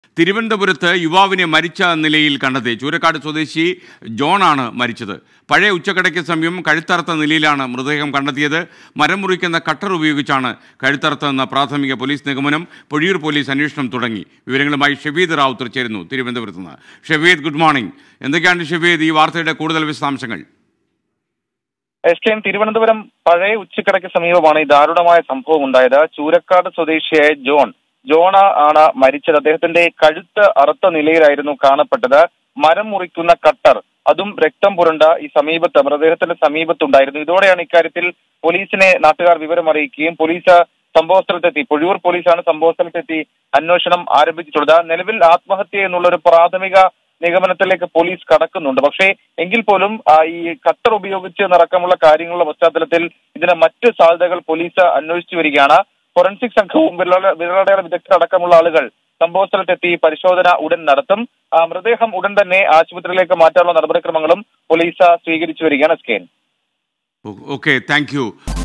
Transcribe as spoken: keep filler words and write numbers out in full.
തിരുവനന്തപുരത്ത് യുവാവിനെ മരിച്ച നിലയിൽ കണ്ടെത്തി. ചൂരക്കാട് സ്വദേശി ജോണാണ് മരിച്ചത്. പഴയ ഉച്ചക്കടയ്ക്ക് സമീപം കഴുത്തറുത്ത നിലയിലാണ് മൃതദേഹം കണ്ടെത്തിയത്. മരം മുറിക്കുന്ന കട്ടർ ഉപയോഗിച്ചാണ് കഴുത്തറുത്തതെന്ന പ്രാഥമിക പോലീസ് നിഗമനം. പൊഴിയൂർ പോലീസ് അന്വേഷണം തുടങ്ങി. വിവരങ്ങളുമായി ഷെവീദ് റാവുത്തർ ചേരുന്നു തിരുവനന്തപുരത്ത് നിന്ന്. Shaveed, good morning. എന്തൊക്കെയാണ് ഷെവീദ് ഈ വാർത്തയുടെ കൂടുതൽ വിശദാംശങ്ങൾ? എസ് കെ എം തിരുവനന്തപുരം പഴയ ഉച്ചക്കടയ്ക്ക് സമീപമാണ് ഈ ദാരുണമായ സംഭവം ഉണ്ടായത്. ചൂരക്കാട് സ്വദേശിയായ ജോൺ ജോണ ആണ് മരിച്ചത്. അദ്ദേഹത്തിന്റെ കഴുത്ത് അറുത്ത നിലയിലായിരുന്നു കാണപ്പെട്ടത്. മരം മുറിക്കുന്ന കട്ടർ, അതും രക്തം പുരണ്ട ഈ സമീപത്ത് മൃതദേഹത്തിന്റെ സമീപത്തുണ്ടായിരുന്നു. ഇതോടെയാണ് ഇക്കാര്യത്തിൽ പോലീസിനെ നാട്ടുകാർ വിവരം അറിയിക്കുകയും പോലീസ് സംഭവ സ്ഥലത്തെത്തി പൊഴിയൂർ പോലീസാണ് സംഭവ സ്ഥലത്തെത്തി അന്വേഷണം ആരംഭിച്ചിട്ടുള്ളത്. നിലവിൽ ആത്മഹത്യ എന്നുള്ള ഒരു പ്രാഥമിക നിഗമനത്തിലേക്ക് പോലീസ് കടക്കുന്നുണ്ട്. പക്ഷേ എങ്കിൽ പോലും ഈ കട്ടർ ഉപയോഗിച്ച് നടക്കമുള്ള കാര്യങ്ങളുടെ പശ്ചാത്തലത്തിൽ ഇതിന് മറ്റ് സാധ്യതകൾ പോലീസ് അന്വേഷിച്ചു വരികയാണ്. ഫോറൻസിക് സംഘവും വിരലടയാള വിദഗ്ധരടക്കമുള്ള ആളുകൾ സംഭവ സ്ഥലത്തെത്തി പരിശോധന ഉടൻ നടത്തും. മൃതദേഹം ഉടൻ തന്നെ ആശുപത്രിയിലേക്ക് മാറ്റാനുള്ള നടപടിക്രമങ്ങളും പോലീസ് സ്വീകരിച്ചു വരികയാണ്. സ്കെയിൻ ഓക്കെ, താങ്ക് യു.